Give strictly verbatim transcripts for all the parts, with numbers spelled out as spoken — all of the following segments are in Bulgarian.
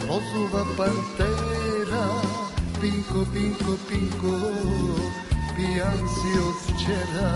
розова пантера. Пинко, пинко, пинко, пиян си от вчера.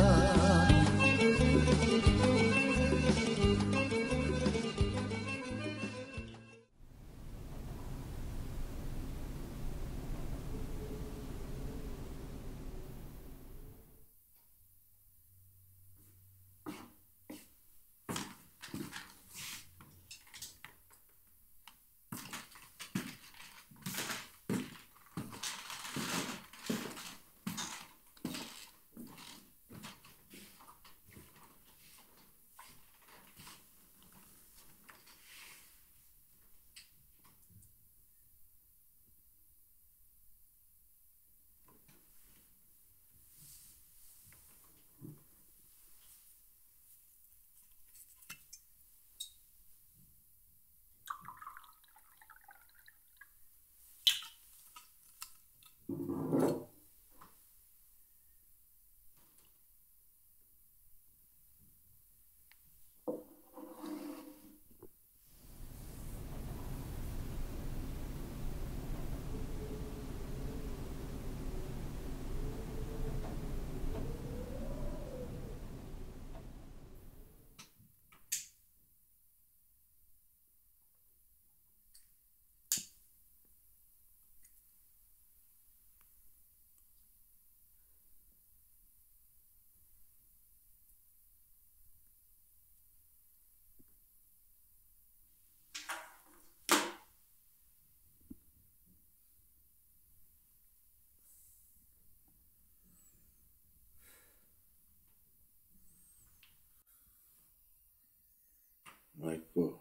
Майко.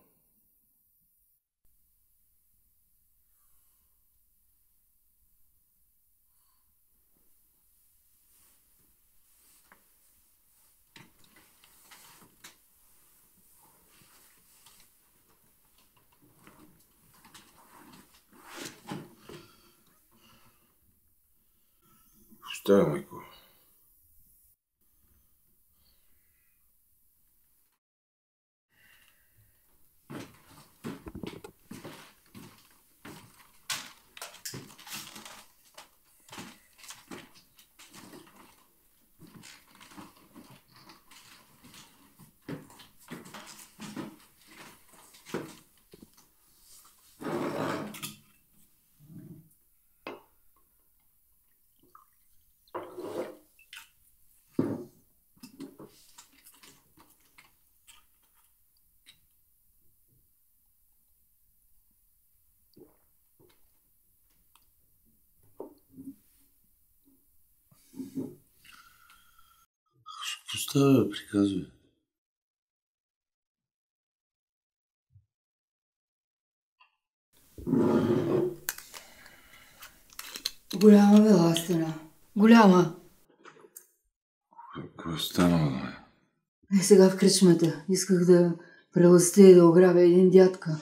Що е, майко? Какво става, бе, приказвай? Голяма била стена. Голяма. Какво е станало, бе? Е, сега в кръчмата. Исках да прелъстя и да ограбя един дядка.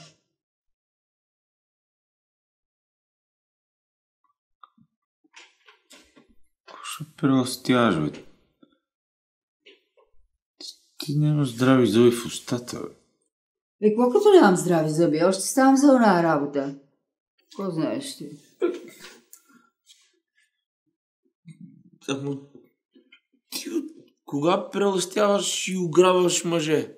Какво ще прелъстяваш, бе? Ти няма здрави зъби в устата, бе. Е, какво като нямам здрави зъби? Още ставам за оная работа. Какво знаеш ти? Ама ти от кога прелъстяваш и ограбваш мъже?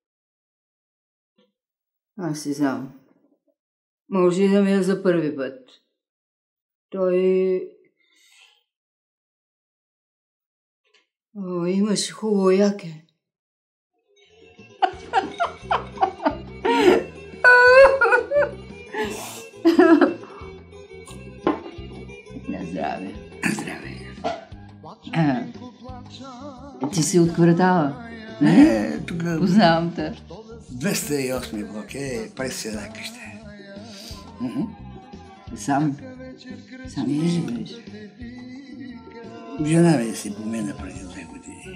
Аз си знам. Може и да ми е за първи път. Той... О, имаш хубаво яке. На здраве. Здравей. А, ти си от квартала? Не, тук Познавам те. двеста и осми блок е през една къща. Сам? Сам ли живееш? Жена ми си помина преди две години.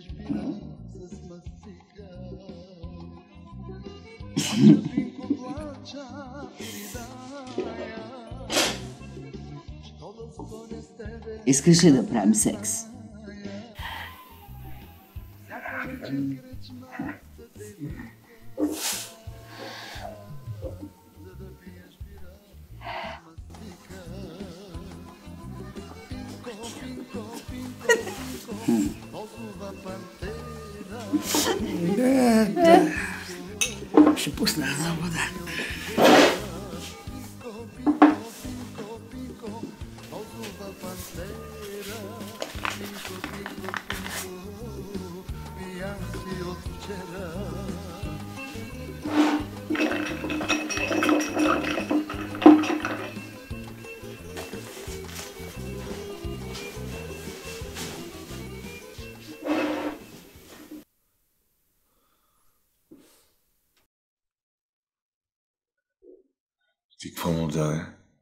Искаш ли да правим секс? Да, да. Ще пусна една вода. Ти какво му даде?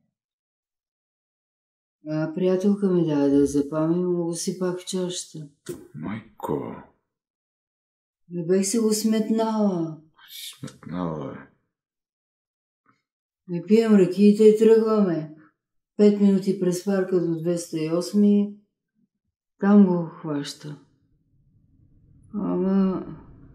А приятелка ми даде да запами и му го сипах в чашата. Майко, Не бех се го сметнала. си сметнала, бе. Не пием ракиите и тръгваме. Пет минути през парка до двеста и осми. Там го хваща. Ама...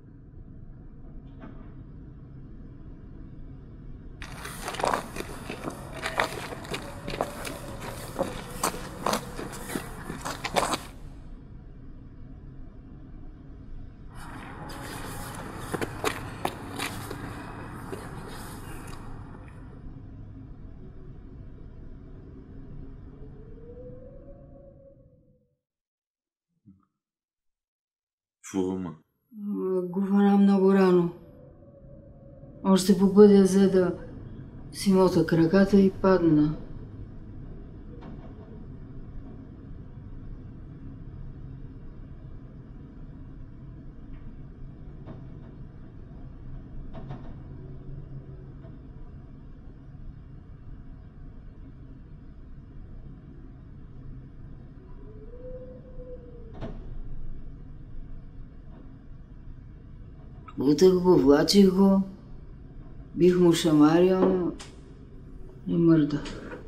Какво, ма? го хвана много рано. Още по пътя взе да си мота краката и падна. Бутах го, влачих го, бих му шамарил и мърда.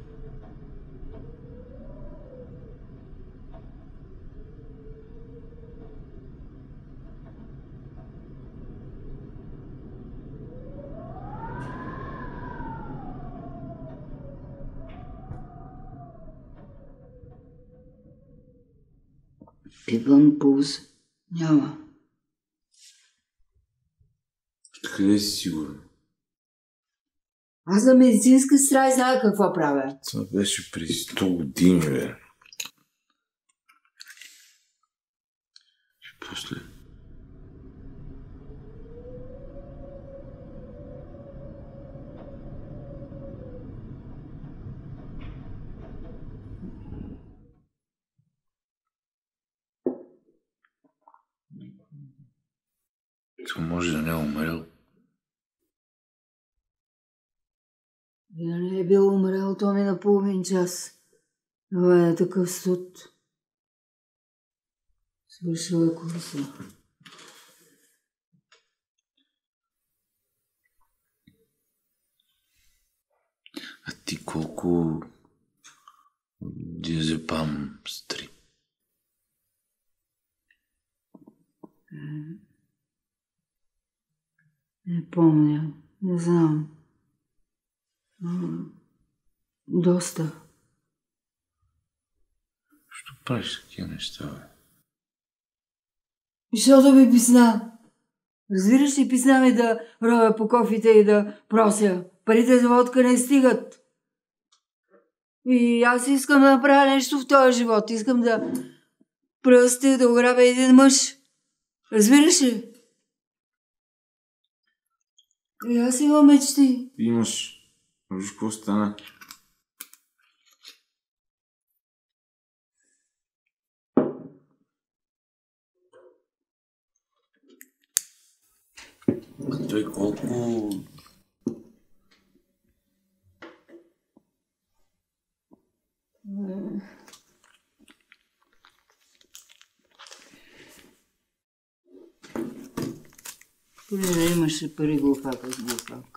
Пипам пулс. Няма. Къде си сигурен? Аз за медицинска сестра и знае какво правя. Това беше преди сто години, бе. И после... Това може да не е умрел. И да не е бил умрел, то ми на половин час. Това е такъв суд. Свършил е курса. А ти колко диазепам стри? Не помня. Не знам. Доста. Що правиш такива неща, бе? Защото ми писна. Разбираш ли, писна ми да ровя по кофите и да прося. Парите за водка не стигат. И аз искам да направя нещо в този живот. Искам да пръсти, да ограбя един мъж. Разбираш ли? И аз имам мечти. Имаш. Виж какво стана. А той колко... Поне да имаше пари глупака с глупак.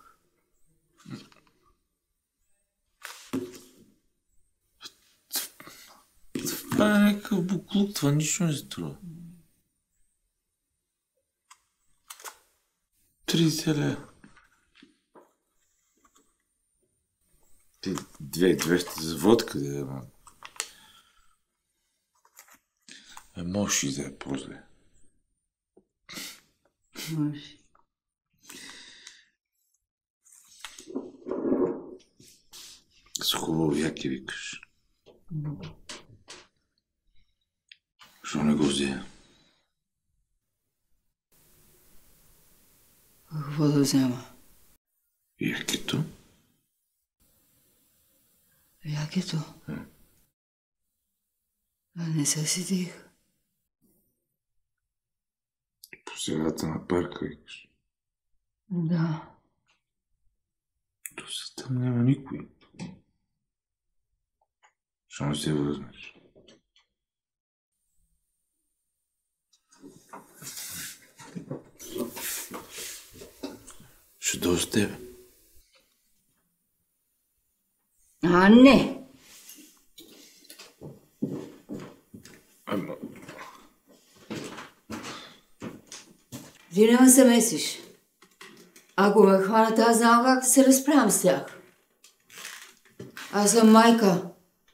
Това е някакъв буклук, това нищо не струва. тридесет лева. Ти две двеста за водка да има. Е, можеш и да е по-зле. Може. С хубаво яки викаш. Що не го взе? Какво да взема? Якито? Якито? А не се сетих. По средата на парка викаш. Да. То се там няма никой. Що не се възнеш? Ще дойда с тебе. А, не! Ама... Ти няма се месиш. Ако ме хванат, аз знам как да се разправям с тях. Аз съм майка.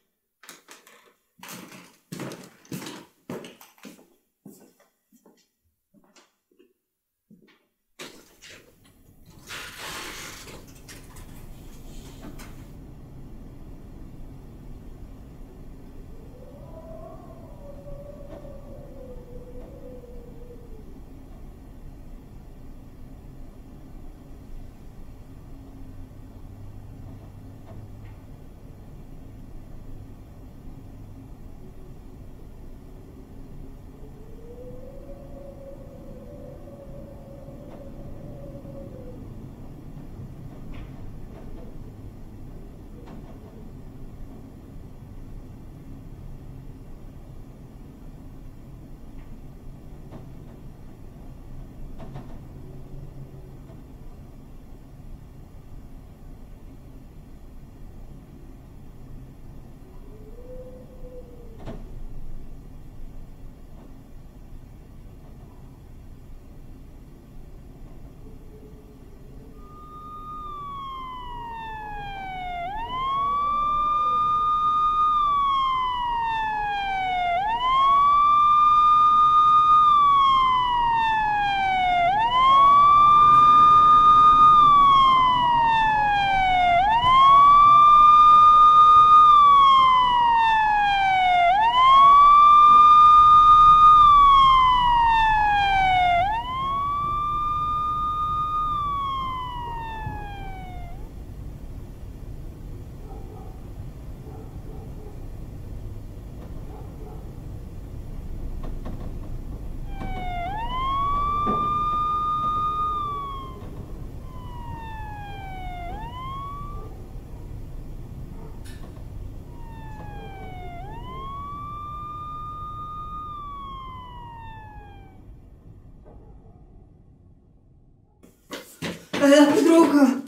Една подруга.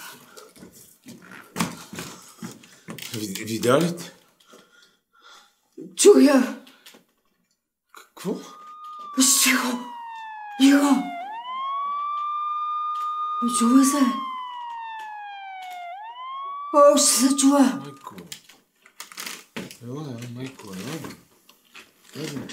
Видя ли те? Чуя. Какво? Тихо. Тихо. Чува се. Още се чува. Майко. Ела, майко, ела. Ела.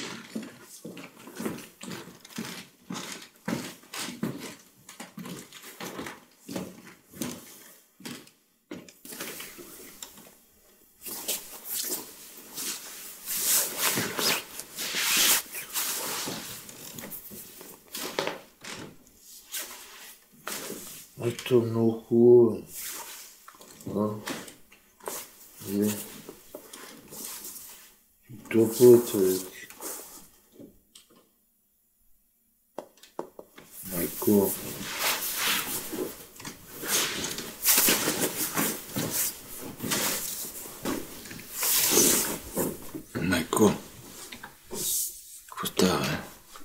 Ето е много хубаво. А? Е. Топло е човек. Майко. Майко. Какво става, бе?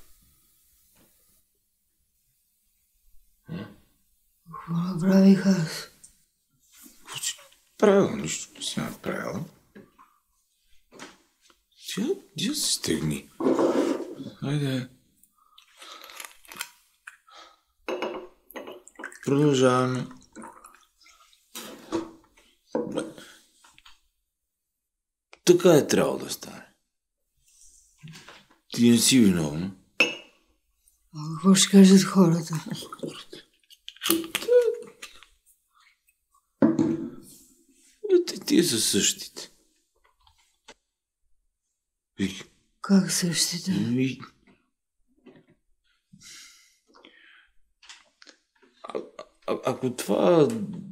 Какво направих аз? Какво си правила? Нищо не си направила. Тя, тя се стегни. Хайде. Продължаваме. Така е трябвало да стане. Ти не си виновна. А какво ще кажат хората? Те тия са същите. И... Как същите? И... А, а, ако това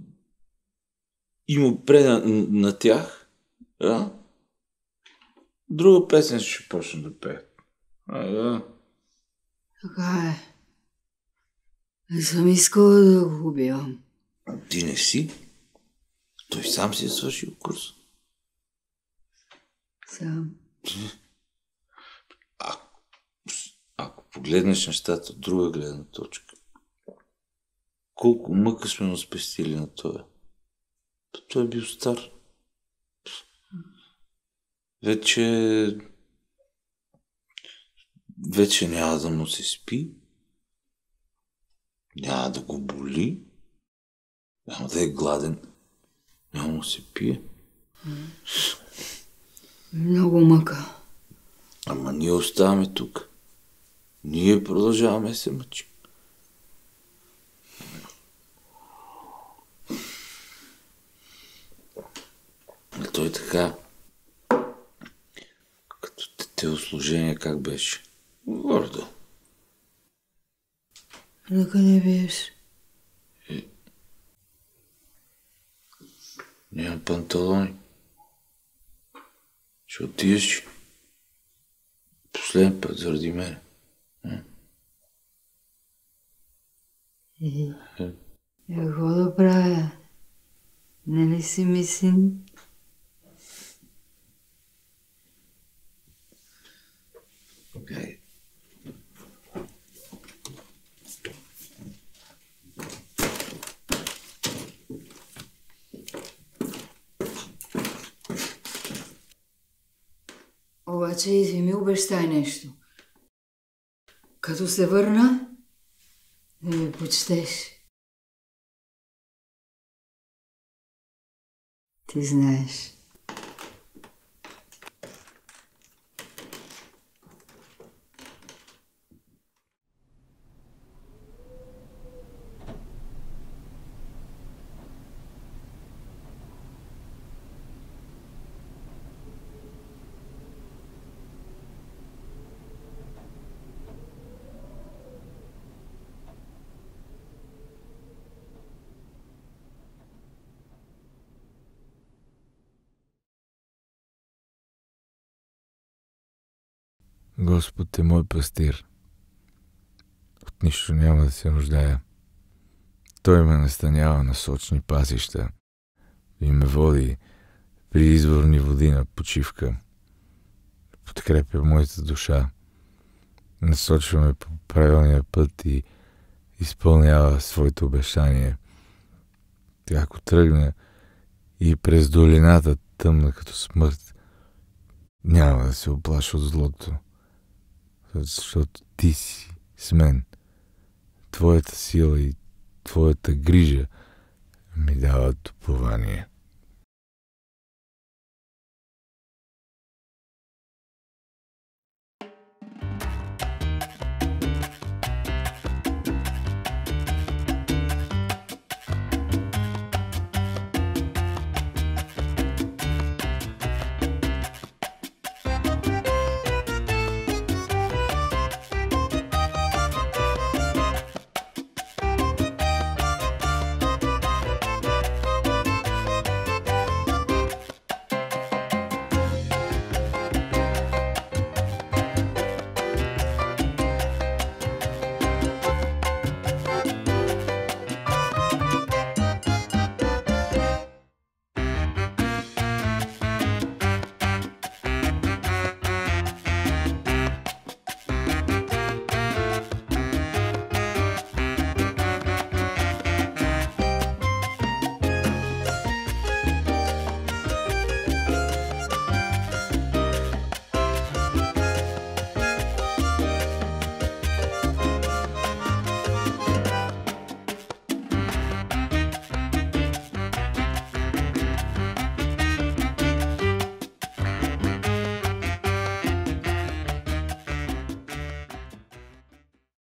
има преда на, на тях, да? Друга песен ще почне да пеят. А, да. Така е. Не съм искала да го убивам. А ти не си? Той сам си е свършил курс. Сам. А, ако погледнеш нещата от друга гледна точка, колко мъка сме му спестили на това. Той е бил стар. Вече... Вече няма да му се спи. Няма да го боли. Няма да е гладен. Няма му се пие. Много мъка. Ама ние оставаме тук. Ние продължаваме да се мъчим. А той така... Като телослужение как беше? Гордо. На къде биеш? Е... Нямам панталони. Ще отидеш последен път заради мен. И какво да правя? Не ли си ми син? Okay. Обаче и ми обещай нещо. Като се върна, да ме почтеш. Ти знаеш. Господ е мой пастир. От нищо няма да се нуждая. Той ме настанява на сочни пасища и ме води при изворни води на почивка. Подкрепя моята душа. Насочва ме по правилния път и изпълнява своето обещание. Ако тръгна и през долината тъмна като смърт, няма да се оплаша от злото, защото ти си с мен. Твоята сила и твоята грижа ми дават упование.